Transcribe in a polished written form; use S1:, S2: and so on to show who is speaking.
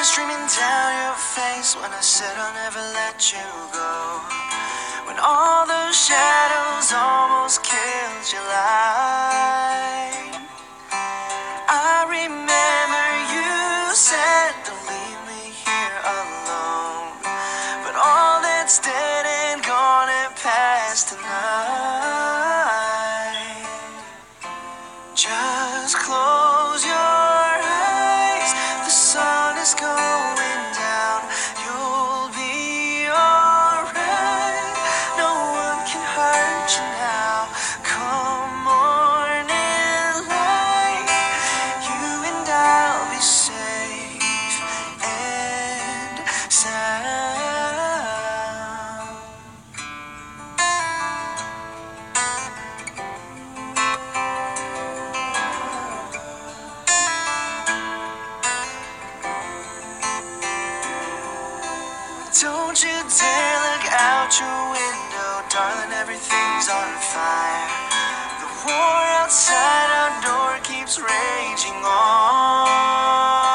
S1: streaming down your face when I said I'll never let you go. When all those shadows almost killed your light. I remember you said don't leave me here alone. But all that's dead and gone and past tonight. Just close your eyes, the sun is going down. You'll be alright, no one can hurt you now. Come morning light, you and I'll be safe and sound. Don't you dare look out your window, darling, everything's on fire. The war outside our door keeps raging on.